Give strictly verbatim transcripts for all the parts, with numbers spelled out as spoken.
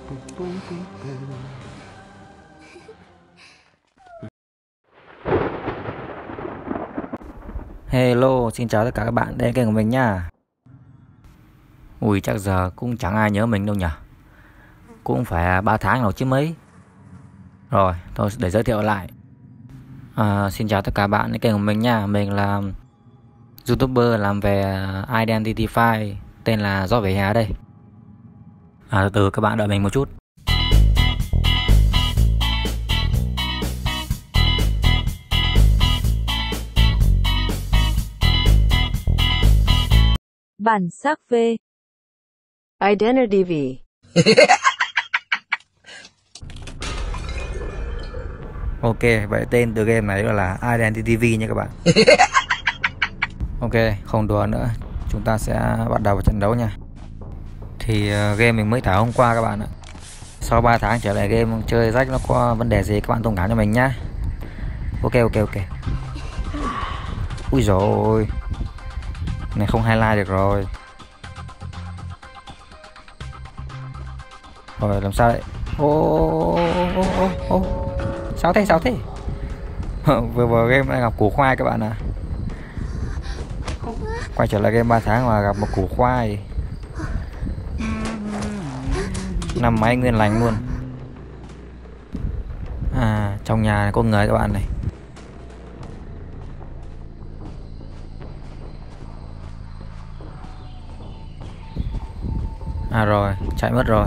Hello, xin chào tất cả các bạn đến kênh của mình nha. Ui, chắc giờ cũng chẳng ai nhớ mình đâu nhỉ. Cũng phải ba tháng rồi chứ mấy. Rồi, tôi để giới thiệu lại. à, Xin chào tất cả bạn đến kênh của mình nha. Mình là YouTuber làm về Identify, tên là Gió Về Hè đây. à, Từ từ các bạn đợi mình một chút. Bản sắc V, Identity V. Ok, vậy tên từ game này là Identity V nha các bạn. Ok, không đùa nữa, chúng ta sẽ bắt đầu vào trận đấu nha. Thì uh, game mình mới thả hôm qua các bạn ạ. Sau ba tháng trở lại game chơi rách nó có vấn đề gì các bạn thông cảm cho mình nhá. Ok ok ok. Ui rồi, này không highlight được rồi. Rồi làm sao đấy? Ô ô ô ô sao thế sao thế? Vừa vừa game lại gặp củ khoai các bạn ạ. À. Quay trở lại game ba tháng mà gặp một củ khoai. Năm máy nguyên lành luôn. À, trong nhà này có người các bạn này. À rồi, chạy mất rồi.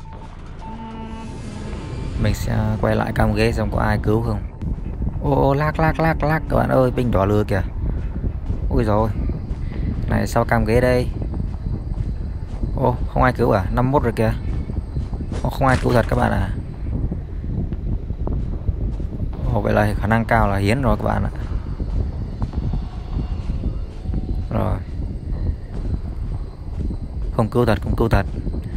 Mình sẽ quay lại cam ghế xem có ai cứu không. Ô lag lag lag lag các bạn ơi, ping đỏ lừa kìa. Ui rồi. Này sao cam ghế đây? Ô không ai cứu à? năm mươi mốt rồi kìa. Ô, không ai cứu thật các bạn à. Ồ vậy là khả năng cao là hiến rồi các bạn ạ. Rồi. Không cứu thật, không cứu thật.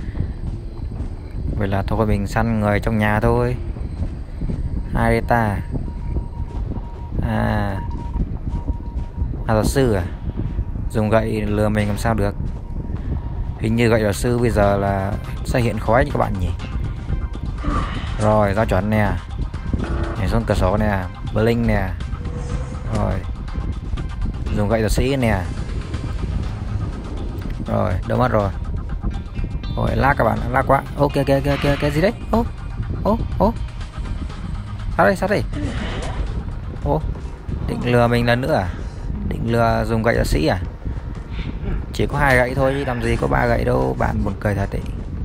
Vậy là thôi mình săn người trong nhà thôi. Ai đây ta? À À giáo sư à? Dùng gậy lừa mình làm sao được. Hình như gậy giáo sư bây giờ là sẽ hiện khói như các bạn nhỉ. Rồi giao chuẩn nè. Nhảy xuống cửa sổ nè. Blink nè. Rồi dùng gậy giáo sĩ nè. Rồi đâu mất rồi. Rồi lag các bạn, lag quá. Ok ok ok ok cái gì đấy? Ô ô ô sao đây sao đây? Ô định lừa mình lần nữa à? Định lừa dùng gậy giáo sĩ à? Chỉ có hai gậy thôi chứ làm gì có ba gậy đâu, bạn buồn cười thật đấy.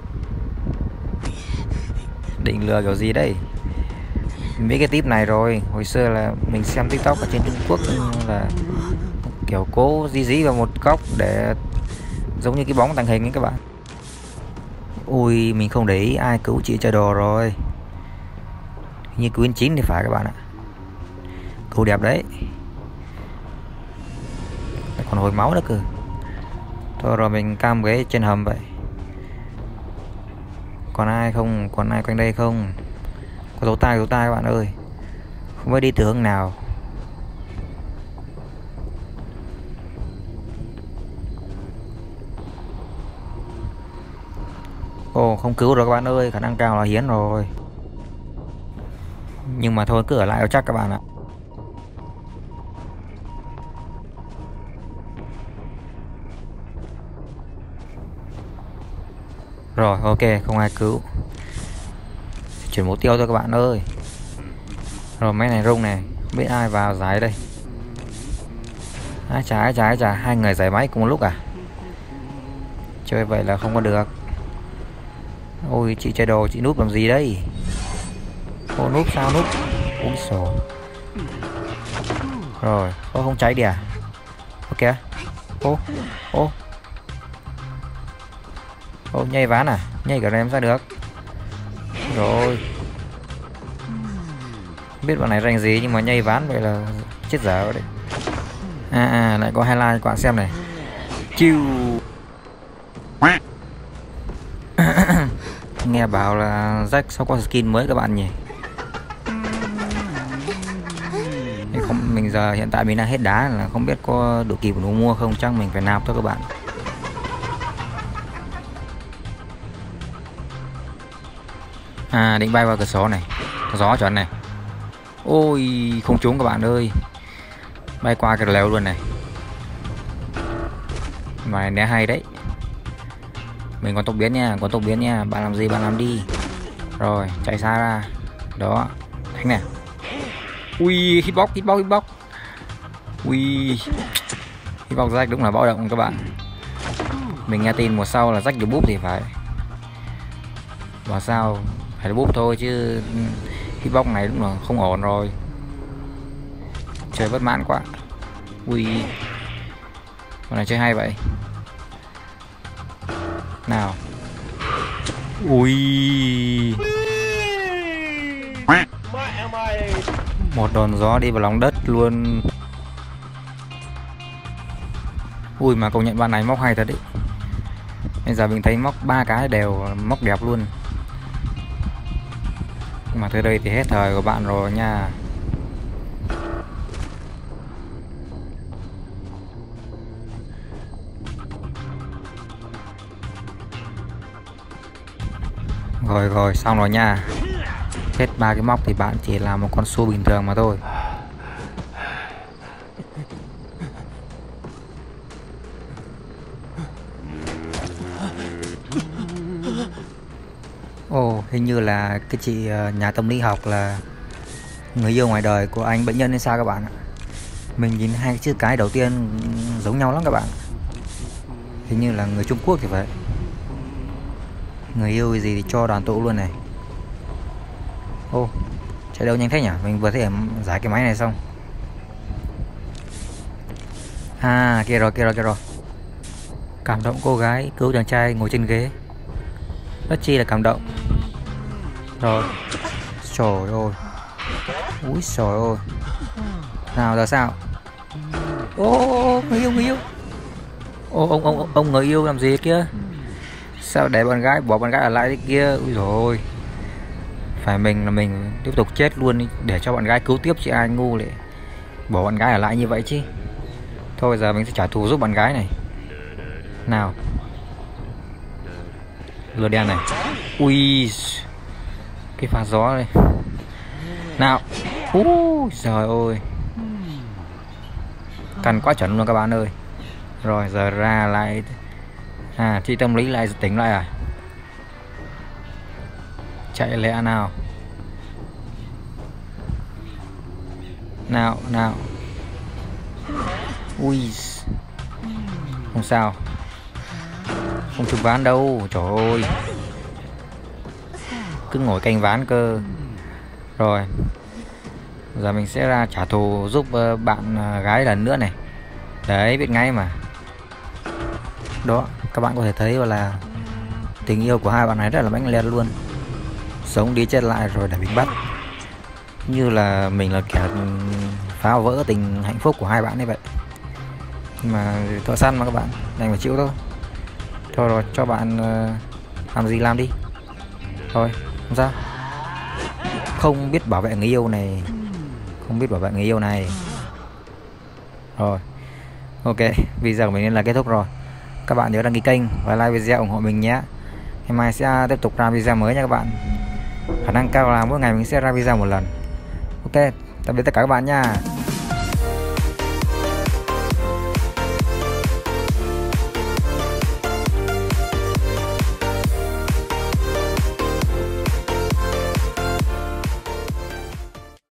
Định lừa kiểu gì đây? Mấy cái tip này rồi, hồi xưa là mình xem TikTok ở trên Trung Quốc là kiểu cố dí dí vào một góc để giống như cái bóng tàng hình ấy các bạn. Ui mình không để ý ai cứu chị chơi đồ rồi. Như Quyến chín thì phải các bạn ạ. Cứu đẹp đấy. Còn hồi máu nữa cơ. Thôi rồi mình cam ghế trên hầm vậy. Còn ai không? Còn ai quanh đây không? Có dấu tay dấu tay các bạn ơi. Không biết đi từ hướng nào. Ồ không cứu được các bạn ơi, khả năng cao là hiến rồi. Nhưng mà thôi cứ ở lại cho chắc các bạn ạ. Rồi ok, không ai cứu. Chuyển mục tiêu thôi các bạn ơi. Rồi máy này rung này, không biết ai vào giải đây. Ai chà ai chà ai chà, hai người giải máy cùng một lúc à? Chơi vậy là không có được. Ôi chị chơi đồ, chị núp làm gì đây? Ô núp sao núp? Ôi sổ. Rồi, ô không cháy đi à? Ok. Ô, ô Ô nhây ván à? Nhây cả em ra được. Rồi. Không biết bọn này rành gì nhưng mà nhây ván vậy là chết dở đấy. À à lại có highlight các bạn xem này. Chiu. Nghe bảo là Jack sao có skin mới các bạn nhỉ? Không, mình giờ hiện tại mình đang hết đá là không biết có đủ kịp đủ mua không, chắc mình phải nạp thôi các bạn. À, định bay vào cửa sổ này, gió chuẩn này. Ôi không trúng các bạn ơi, bay qua cái lều luôn này. Mà né hay đấy. Mình còn tốc biến nha, còn tốc biến nha. Bạn làm gì bạn làm đi. Rồi chạy xa ra. Đó, đánh nè. Ui, hitbox hitbox hitbox. Ui, hitbox rách đúng là báo động các bạn. Mình nghe tin mùa sau là rách được búp thì phải. Và sao phải búp thôi chứ hitbox này đúng là không ổn rồi. Chơi bất mãn quá. Ui, con này chơi hay vậy. Nào. Ui, một đòn gió đi vào lòng đất luôn. Ui mà công nhận bạn này móc hay thật đấy. Bây giờ mình thấy móc ba cái đều móc đẹp luôn. Mà tới đây thì hết thời của bạn rồi nha. Rồi rồi xong rồi nha. Hết ba cái móc thì bạn chỉ là một con su bình thường mà thôi. Ồ, oh, hình như là cái chị nhà tâm lý học là người yêu ngoài đời của anh bệnh nhân hay sao các bạn ạ. Mình nhìn hai cái chữ cái đầu tiên giống nhau lắm các bạn. Hình như là người Trung Quốc thì phải. Người yêu gì thì cho đoàn tụ luôn này. Ô, oh, chạy đâu nhanh thế nhỉ? Mình vừa thấy giải cái máy này xong. À, kia rồi, kia rồi, kia rồi. Cảm động cô gái cứu chàng trai ngồi trên ghế. Rất chi là cảm động. Rồi. Trời ơi. Úi trời ơi. Nào giờ sao? Ô, ô, ô người yêu, người yêu. Ô, ông, ông, ông người yêu làm gì kia? Sao để bạn gái, bỏ bạn gái ở lại thế kia? Úi dồi ôi. Phải mình là mình tiếp tục chết luôn đi, để cho bạn gái cứu tiếp chị ai ngu lại bỏ bạn gái ở lại như vậy chứ. Thôi giờ mình sẽ trả thù giúp bạn gái này. Nào. Lửa đen này. Ui, cái pha gió này. Nào. Úi trời ơi, cần quá chuẩn luôn các bạn ơi. Rồi giờ ra lại. À, chị tâm lý lại tỉnh lại à? Chạy lẹ nào. Nào, nào. Ui, không sao. Không chụp ván đâu, trời ơi. Cứ ngồi canh ván cơ. Rồi. Giờ mình sẽ ra trả thù giúp bạn gái lần nữa này. Đấy, biết ngay mà. Đó, các bạn có thể thấy là tình yêu của hai bạn này rất là mãnh liệt luôn. Sống đi chết lại rồi để mình bắt. Như là mình là kẻ phá vỡ tình hạnh phúc của hai bạn ấy vậy. Nhưng mà thợ săn mà các bạn, đành phải chịu thôi. Thôi rồi, cho bạn uh, làm gì làm đi. Thôi, không sao. Không biết bảo vệ người yêu này. Không biết bảo vệ người yêu này. Rồi. Ok, video của mình nên là kết thúc rồi. Các bạn nhớ đăng ký kênh và like video ủng hộ mình nhé. Ngày mai sẽ tiếp tục ra video mới nha các bạn. Khả năng cao là mỗi ngày mình sẽ ra video một lần. Ok, tạm biệt tất cả các bạn nha.